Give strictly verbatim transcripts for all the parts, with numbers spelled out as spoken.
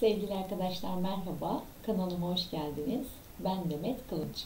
Sevgili arkadaşlar merhaba, kanalıma hoş geldiniz. Ben Demet Kılıç.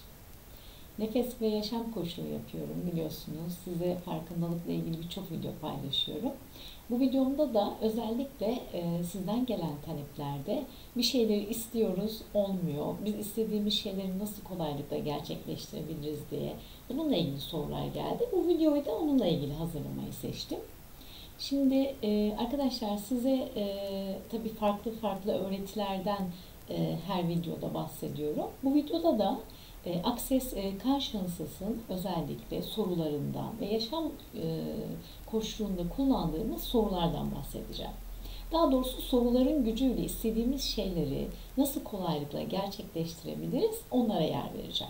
Nefes ve yaşam koçluğu yapıyorum biliyorsunuz. Size farkındalıkla ilgili birçok video paylaşıyorum. Bu videomda da özellikle e, sizden gelen taleplerde bir şeyleri istiyoruz, olmuyor. Biz istediğimiz şeyleri nasıl kolaylıkla gerçekleştirebiliriz diye bununla ilgili sorular geldi. Bu videoyu da onunla ilgili hazırlamayı seçtim. Şimdi e, arkadaşlar size e, tabii farklı farklı öğretilerden e, her videoda bahsediyorum. Bu videoda da e, Access e, Consciousness'ın özellikle sorularından ve yaşam e, koçluğunda kullandığımız sorulardan bahsedeceğim. Daha doğrusu soruların gücüyle istediğimiz şeyleri nasıl kolaylıkla gerçekleştirebiliriz onlara yer vereceğim.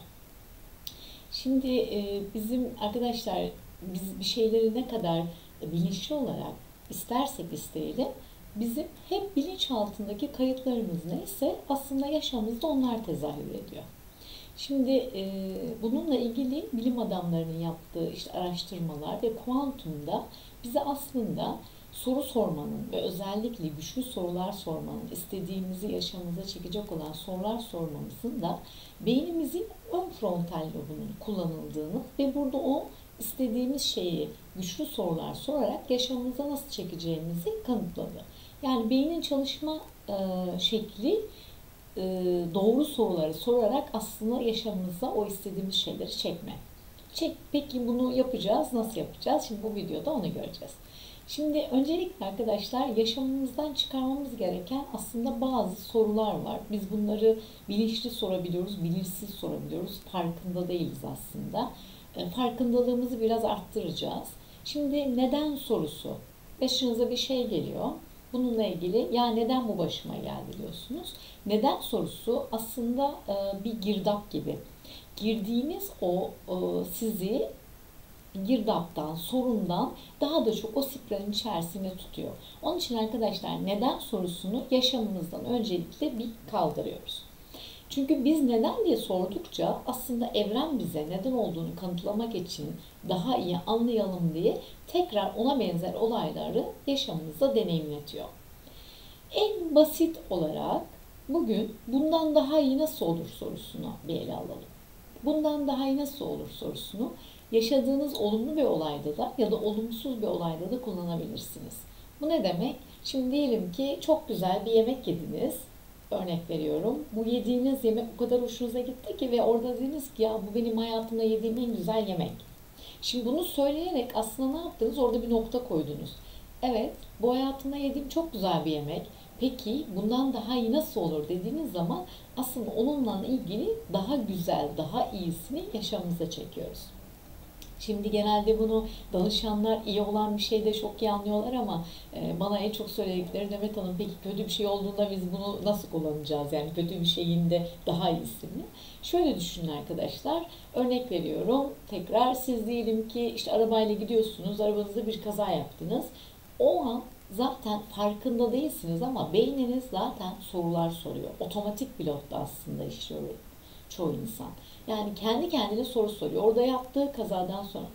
Şimdi e, bizim arkadaşlar biz bir şeyleri ne kadar bilinçli olarak istersek isteyelim, bizim hep bilinç altındaki kayıtlarımız neyse aslında yaşamımızda onlar tezahür ediyor. Şimdi e, bununla ilgili bilim adamlarının yaptığı işte araştırmalar ve kuantumda bize aslında soru sormanın ve özellikle güçlü sorular sormanın, istediğimizi yaşamımıza çekecek olan sorular sormamızın da beynimizin ön frontal lobunun kullanıldığını ve burada o istediğimiz şeyi güçlü sorular sorarak yaşamımıza nasıl çekeceğimizi kanıtladı. Yani beynin çalışma e, şekli e, doğru soruları sorarak aslında yaşamımıza o istediğimiz şeyleri çekme. Çek, peki bunu yapacağız, nasıl yapacağız? Şimdi bu videoda onu göreceğiz. Şimdi öncelikle arkadaşlar yaşamımızdan çıkarmamız gereken aslında bazı sorular var. Biz bunları bilinçli sorabiliyoruz, bilinçsiz sorabiliyoruz. Farkında değiliz aslında. Farkındalığımızı biraz arttıracağız. Şimdi neden sorusu. Başınıza bir şey geliyor. Bununla ilgili ya neden bu başıma geldi diyorsunuz. Neden sorusu aslında bir girdap gibi. Girdiğiniz o sizi girdaptan, sorundan daha da çok o sprenin içerisinde tutuyor. Onun için arkadaşlar neden sorusunu yaşamımızdan öncelikle bir kaldırıyoruz. Çünkü biz neden diye sordukça aslında evren bize neden olduğunu kanıtlamak için daha iyi anlayalım diye tekrar ona benzer olayları yaşamımızda deneyimletiyor. En basit olarak bugün bundan daha iyi nasıl olur sorusunu bir ele alalım. Bundan daha iyi nasıl olur sorusunu yaşadığınız olumlu bir olayda da ya da olumsuz bir olayda da kullanabilirsiniz. Bu ne demek? Şimdi diyelim ki çok güzel bir yemek yediniz. Örnek veriyorum. Bu yediğiniz yemek o kadar hoşunuza gitti ki ve orada dediniz ki ya bu benim hayatımda yediğim en güzel yemek. Şimdi bunu söyleyerek aslında ne yaptınız? Orada bir nokta koydunuz. Evet, bu hayatımda yediğim çok güzel bir yemek. Peki bundan daha iyi nasıl olur dediğiniz zaman aslında onunla ilgili daha güzel, daha iyisini yaşamımıza çekiyoruz. Şimdi genelde bunu danışanlar iyi olan bir şeyde çok iyi anlıyorlar ama bana en çok söyledikleri Demet Hanım peki kötü bir şey olduğunda biz bunu nasıl kullanacağız? Yani kötü bir şeyin de daha iyisini. Şöyle düşünün arkadaşlar. Örnek veriyorum. Tekrar siz diyelim ki işte arabayla gidiyorsunuz. Arabanızda bir kaza yaptınız. O an zaten farkında değilsiniz ama beyniniz zaten sorular soruyor. Otomatik pilotta aslında işliyor çoğu insan. Yani kendi kendine soru soruyor. Orada yaptığı kazadan sonra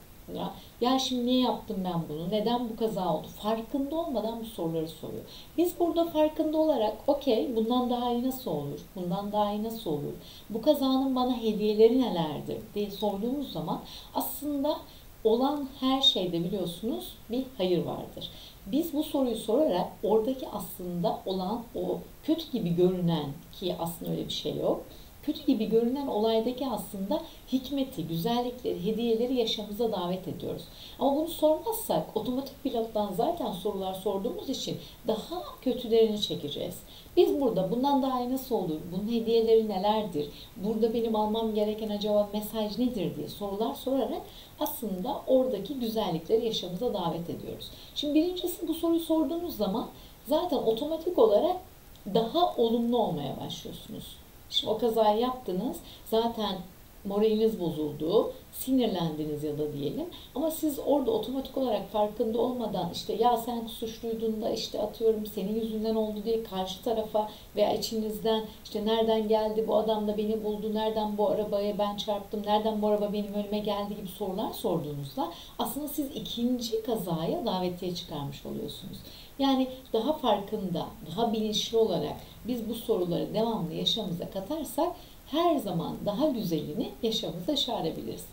ya şimdi niye yaptım ben bunu? Neden bu kaza oldu? Farkında olmadan bu soruları soruyor. Biz burada farkında olarak okey bundan daha iyi nasıl olur? Bundan daha iyi nasıl olur? Bu kazanın bana hediyeleri nelerdir diye sorduğumuz zaman aslında olan her şeyde biliyorsunuz bir hayır vardır. Biz bu soruyu sorarak oradaki aslında olan o kötü gibi görünen ki aslında öyle bir şey yok. Kötü gibi görünen olaydaki aslında hikmeti, güzellikleri, hediyeleri yaşamımıza davet ediyoruz. Ama bunu sormazsak otomatik pilottan zaten sorular sorduğumuz için daha kötülerini çekeceğiz. Biz burada bundan daha iyi nasıl olur, bunun hediyeleri nelerdir, burada benim almam gereken acaba mesaj nedir diye sorular sorarak aslında oradaki güzellikleri yaşamımıza davet ediyoruz. Şimdi birincisi bu soruyu sorduğunuz zaman zaten otomatik olarak daha olumlu olmaya başlıyorsunuz. Şimdi o kazayı yaptınız, zaten moraliniz bozuldu, sinirlendiniz ya da diyelim. Ama siz orada otomatik olarak farkında olmadan işte ya sen suçluydun da işte atıyorum senin yüzünden oldu diye karşı tarafa veya içinizden işte nereden geldi bu adam da beni buldu, nereden bu arabaya ben çarptım, nereden bu araba benim önüme geldi gibi sorular sorduğunuzda aslında siz ikinci kazaya davetiye çıkarmış oluyorsunuz. Yani daha farkında, daha bilinçli olarak biz bu soruları devamlı yaşamımıza katarsak her zaman daha güzelini yaşamımıza çağırabiliriz.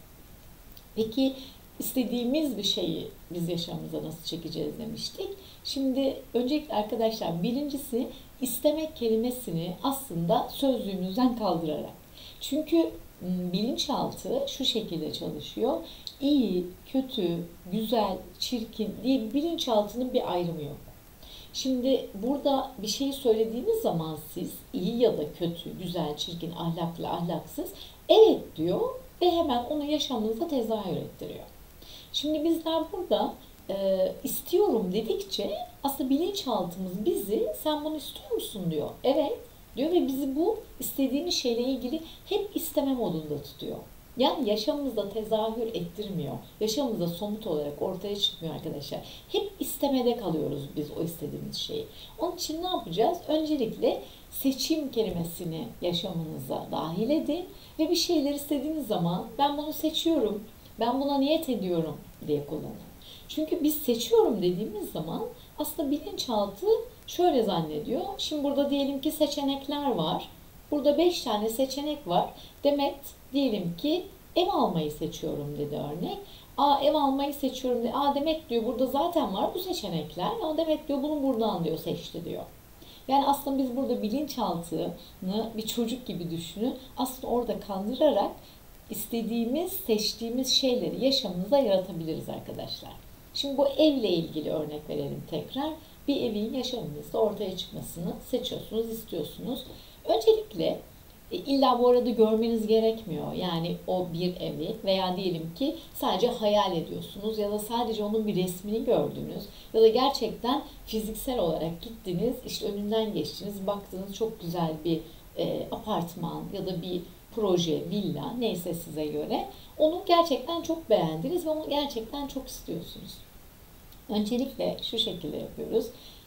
Peki istediğimiz bir şeyi biz yaşamımıza nasıl çekeceğiz demiştik. Şimdi öncelikle arkadaşlar birincisi istemek kelimesini aslında sözlüğümüzden kaldırarak. Çünkü bilinçaltı şu şekilde çalışıyor. İyi, kötü, güzel, çirkin diye bilinçaltının bir ayrımı yok. Şimdi burada bir şey söylediğiniz zaman siz iyi ya da kötü, güzel, çirkin, ahlaklı, ahlaksız evet diyor ve hemen onu yaşamınızda tezahür ettiriyor. Şimdi bizler burada e, istiyorum dedikçe aslında bilinçaltımız bizi sen bunu istiyor musun diyor. Evet diyor ve bizi bu istediğimiz şeyle ilgili hep isteme modunda tutuyor. Yani yaşamımızda tezahür ettirmiyor. Yaşamımızda somut olarak ortaya çıkmıyor arkadaşlar. Hep istemede kalıyoruz biz o istediğimiz şeyi. Onun için ne yapacağız? Öncelikle seçim kelimesini yaşamınıza dahil edin ve bir şeyler istediğiniz zaman ben bunu seçiyorum, ben buna niyet ediyorum diye kullanın. Çünkü biz seçiyorum dediğimiz zaman aslında bilinçaltı şöyle zannediyor. Şimdi burada diyelim ki seçenekler var. Burada beş tane seçenek var. Demet diyelim ki ev almayı seçiyorum dedi örnek. Aa ev almayı seçiyorum dedi. Aa Demet diyor burada zaten var bu seçenekler. Ama Demet diyor bunu buradan diyor seçti diyor. Yani aslında biz burada bilinçaltını bir çocuk gibi düşünün. Aslında orada kandırarak istediğimiz, seçtiğimiz şeyleri yaşamımıza yaratabiliriz arkadaşlar. Şimdi bu evle ilgili örnek verelim tekrar. Bir evin yaşamınızda ortaya çıkmasını seçiyorsunuz, istiyorsunuz. Öncelikle illa bu arada görmeniz gerekmiyor. Yani o bir evi veya diyelim ki sadece hayal ediyorsunuz ya da sadece onun bir resmini gördünüz ya da gerçekten fiziksel olarak gittiniz, işte önünden geçtiniz, baktınız çok güzel bir e, apartman ya da bir proje, villa neyse size göre onu gerçekten çok beğendiniz ve onu gerçekten çok istiyorsunuz. Öncelikle şu şekilde yapıyoruz.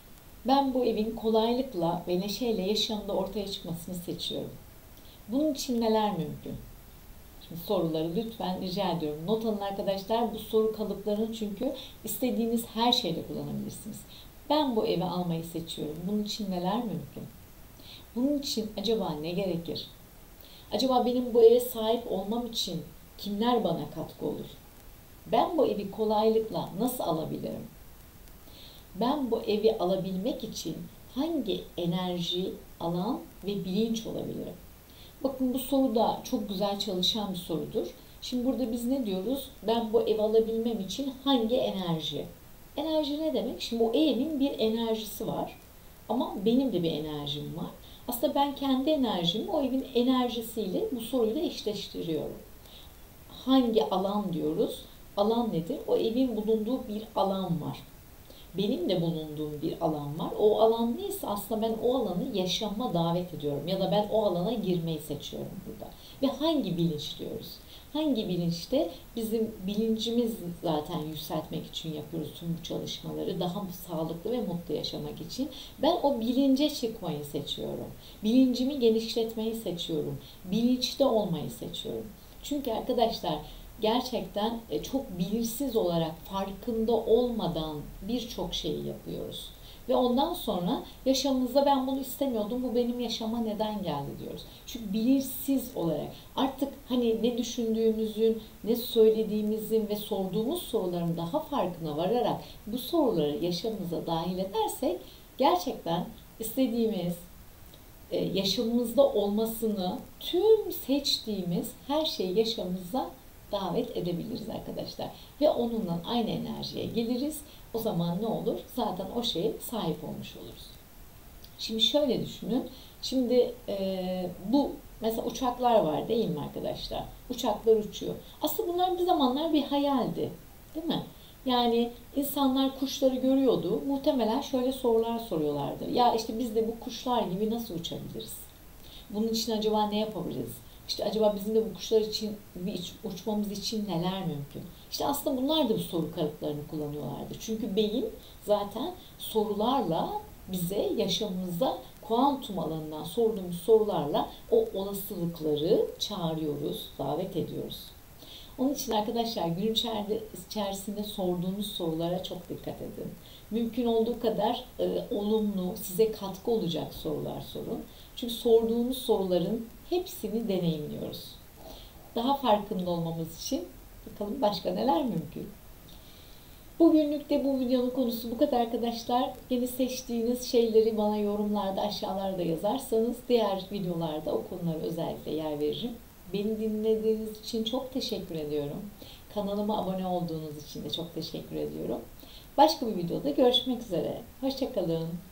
Ben bu evin kolaylıkla ve neşeyle yaşamda ortaya çıkmasını seçiyorum. Bunun için neler mümkün? Şimdi soruları lütfen rica ediyorum. Not alın arkadaşlar. Bu soru kalıplarını çünkü istediğiniz her şeyde kullanabilirsiniz. Ben bu evi almayı seçiyorum. Bunun için neler mümkün? Bunun için acaba ne gerekir? Acaba benim bu eve sahip olmam için kimler bana katkı olur? Ben bu evi kolaylıkla nasıl alabilirim? Ben bu evi alabilmek için hangi enerji, alan ve bilinç olabilirim? Bakın bu soru da çok güzel çalışan bir sorudur. Şimdi burada biz ne diyoruz? Ben bu evi alabilmem için hangi enerji? Enerji ne demek? Şimdi o evin bir enerjisi var. Ama benim de bir enerjim var. Aslında ben kendi enerjimi o evin enerjisiyle bu soruyu da eşleştiriyorum. Hangi alan diyoruz? Alan nedir? O evin bulunduğu bir alan var. Benim de bulunduğum bir alan var. O alan neyse aslında ben o alanı yaşama davet ediyorum. Ya da ben o alana girmeyi seçiyorum burada. Ve hangi bilinç diyoruz? Hangi bilinçte bizim bilincimiz zaten yükseltmek için yapıyoruz tüm bu çalışmaları. Daha sağlıklı ve mutlu yaşamak için. Ben o bilince çıkmayı seçiyorum. Bilincimi genişletmeyi seçiyorum. Bilinçte olmayı seçiyorum. Çünkü arkadaşlar gerçekten çok bilinçsiz olarak farkında olmadan birçok şeyi yapıyoruz. Ve ondan sonra yaşamımızda ben bunu istemiyordum, bu benim yaşama neden geldi diyoruz. Çünkü bilinçsiz olarak artık hani ne düşündüğümüzün, ne söylediğimizin ve sorduğumuz soruların daha farkına vararak bu soruları yaşamımıza dahil edersek gerçekten istediğimiz yaşamımızda olmasını tüm seçtiğimiz her şeyi yaşamımıza davet edebiliriz arkadaşlar. Ve onunla aynı enerjiye geliriz. O zaman ne olur? Zaten o şeye sahip olmuş oluruz. Şimdi şöyle düşünün. Şimdi e, bu mesela uçaklar var değil mi arkadaşlar? Uçaklar uçuyor. Aslında bunlar bir zamanlar bir hayaldi. Değil mi? Yani insanlar kuşları görüyordu. Muhtemelen şöyle sorular soruyorlardı. Ya işte biz de bu kuşlar gibi nasıl uçabiliriz? Bunun için acaba ne yapabiliriz? İşte acaba bizim de bu kuşlar için bir uçmamız için neler mümkün? İşte aslında bunlar da bu soru kalıplarını kullanıyorlardı. Çünkü beyin zaten sorularla bize yaşamımızda kuantum alanından sorduğumuz sorularla o olasılıkları çağırıyoruz, davet ediyoruz. Onun için arkadaşlar gün içerisinde sorduğunuz sorulara çok dikkat edin. Mümkün olduğu kadar e, olumlu, size katkı olacak sorular sorun. Çünkü sorduğunuz soruların hepsini deneyimliyoruz. Daha farkında olmamız için bakalım başka neler mümkün. Bugünlük de bu videonun konusu bu kadar arkadaşlar. Yeni seçtiğiniz şeyleri bana yorumlarda aşağılarda yazarsanız diğer videolarda o konulara özellikle yer veririm. Beni dinlediğiniz için çok teşekkür ediyorum. Kanalıma abone olduğunuz için de çok teşekkür ediyorum. Başka bir videoda görüşmek üzere. Hoşça kalın.